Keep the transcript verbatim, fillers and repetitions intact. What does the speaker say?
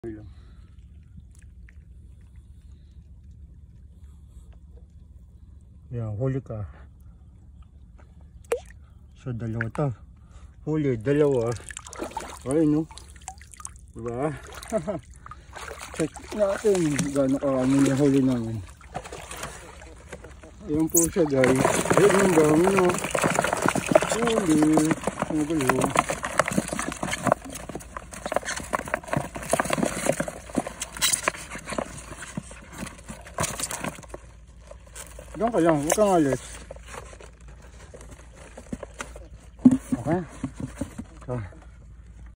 Yan, huli ka. So, dalawa to. Huli, dalawa. Ay, no? Diba? Check natin gano'n karami yung huli namin. Ayan po siya, guys. Ayan yung dami, no? Huli. Magulo. Diyan ka lang, huwag kang alis. Okay?